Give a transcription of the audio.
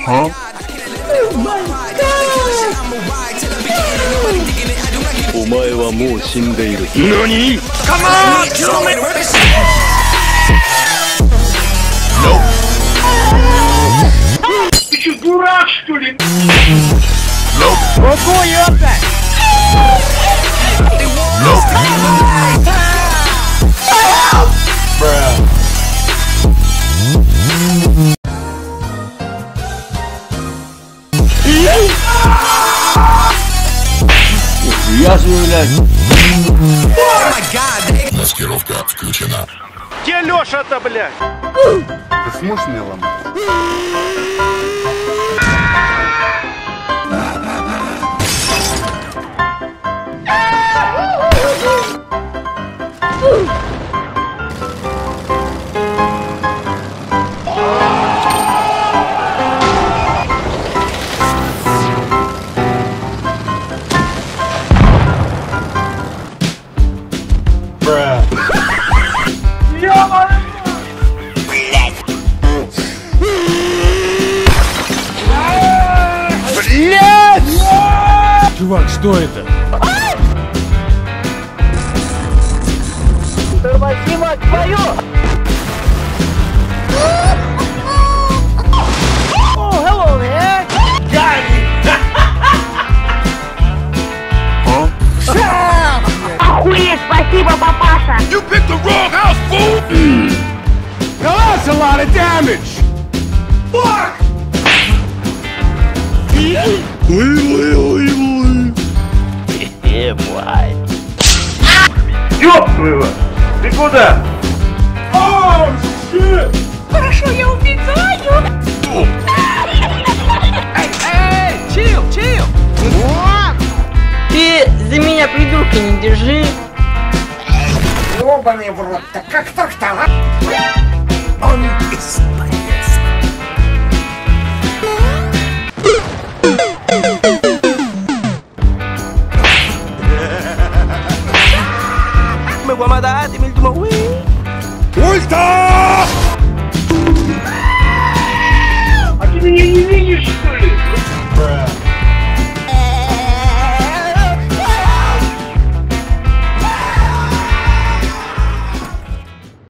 お前はもう死んでいる。 何？ Come on! Kill me! Ты что, дурак, что ли? Руку, ёпта! Я заявляю. Маскировка включена. Где Лёша-то, блядь? Ты сможешь меня ломать? Чувак, что это? Тормози, мать твою! Oh, hello there! Охуеть, спасибо, папаша! You picked the wrong house, fool! Now that's a lot of damage! Fuck! Ёб твою! Ты куда? Oh, shit! Хорошо, я убегаю! Эй, чил! Ты за меня придурка не держи. Ёбаный в рот-то, как так-то, а? Он испанец. Me voy a matar, dime el último güey. Ульта! А ты меня не видишь, что ли?